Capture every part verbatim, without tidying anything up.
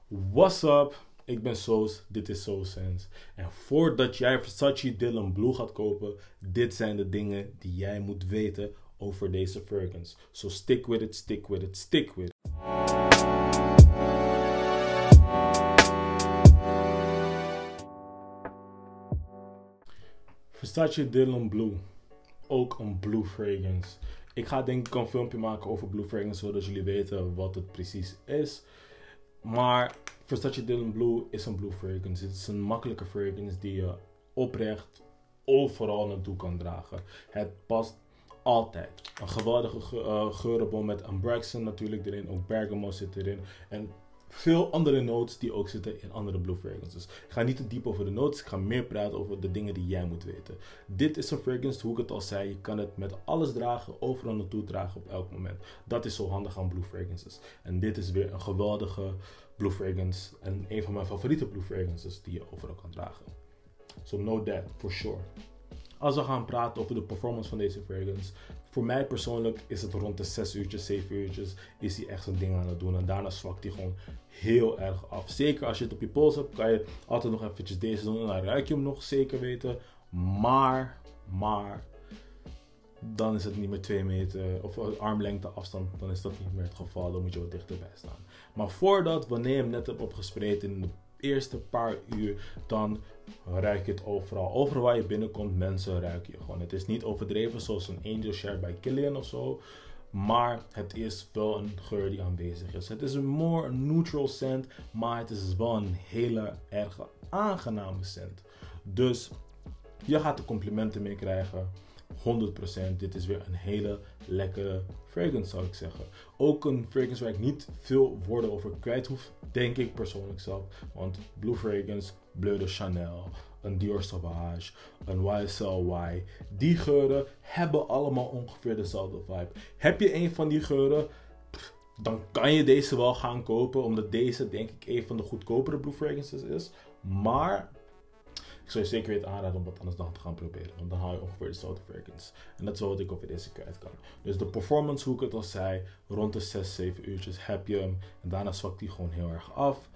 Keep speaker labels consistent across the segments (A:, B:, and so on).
A: What's up? Ik ben Soos, dit is SoSense. En voordat jij Versace Dylan Blue gaat kopen, dit zijn de dingen die jij moet weten over deze fragrance. So stick with it, stick with it, stick with it. Versace Dylan Blue. Ook een blue fragrance. Ik ga denk ik een filmpje maken over blue fragrance, zodat jullie weten wat het precies is. Maar Versace Dylan Blue is een blue fragrance. Het is een makkelijke fragrance die je oprecht overal naartoe kan dragen. Het past altijd. Een geweldige ge uh, geurenbom met Ambraxen natuurlijk erin. Ook Bergamot zit erin. En veel andere notes die ook zitten in andere blue fragrances. Ik ga niet te diep over de notes. Ik ga meer praten over de dingen die jij moet weten. Dit is een fragrance, hoe ik het al zei. Je kan het met alles dragen, overal naartoe dragen op elk moment. Dat is zo handig aan blue fragrances. En dit is weer een geweldige blue fragrance. En een van mijn favoriete blue fragrances die je overal kan dragen. So know that, for sure. Als we gaan praten over de performance van deze fragrance. Voor mij persoonlijk is het rond de zes uurtjes, zeven uurtjes. Is hij echt zijn ding aan het doen. En daarna zwakt hij gewoon heel erg af. Zeker als je het op je pols hebt, kan je altijd nog eventjes deze doen. En dan ruik je hem nog, zeker weten. Maar, maar, dan is het niet meer twee meter of armlengte afstand. Dan is dat niet meer het geval. Dan moet je wat dichterbij staan. Maar voordat, wanneer je hem net hebt opgespreid in de eerste paar uur, dan ruik je het overal. Overal waar je binnenkomt, mensen ruiken je gewoon. Het is niet overdreven zoals een Angel Share bij Kilian of zo. Maar het is wel een geur die aanwezig is. Het is een more neutral scent, maar het is wel een hele erg aangename scent. Dus je gaat er complimenten mee krijgen. honderd procent. Dit is weer een hele lekkere fragrance, zou ik zeggen. Ook een fragrance waar ik niet veel woorden over kwijt hoef, denk ik persoonlijk zelf. Want blue fragrance, Bleu de Chanel, een Dior Sauvage, een Y S L Y. Die geuren hebben allemaal ongeveer dezelfde vibe. Heb je een van die geuren, dan kan je deze wel gaan kopen. Omdat deze, denk ik, een van de goedkopere blue fragrances is. Maar ik zou je zeker weten aanraden om wat anders dan te gaan proberen. Want dan haal je ongeveer dezelfde fragrance. En dat is wel wat ik over deze kwijt kan. Dus de performance, hoe ik het al zei, rond de zes, zeven uurtjes heb je hem. En daarna zwakt hij gewoon heel erg af.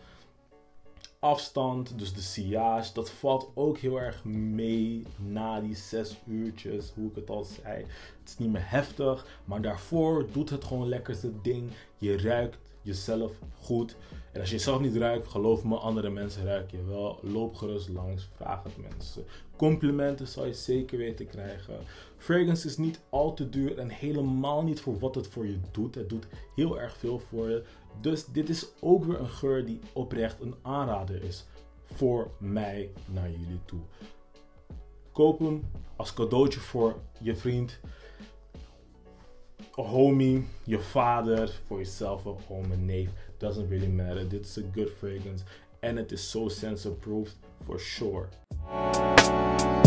A: Afstand, dus de sillage, dat valt ook heel erg mee na die zes uurtjes, hoe ik het al zei. Het is niet meer heftig, maar daarvoor doet het gewoon lekker zijn ding. Je ruikt jezelf goed. En als je jezelf niet ruikt, geloof me, andere mensen ruiken je wel. Loop gerust langs, vraag het mensen. Complimenten zal je zeker weten krijgen. Fragrance is niet al te duur en helemaal niet voor wat het voor je doet. Het doet heel erg veel voor je. Dus dit is ook weer een geur die oprecht een aanrader is voor mij naar jullie toe. Koop hem als cadeautje voor je vriend, een homie, je vader, voor jezelf, een oom, een neef. Doesn't really matter. Dit is een good fragrance. En het is SoSense approved for sure.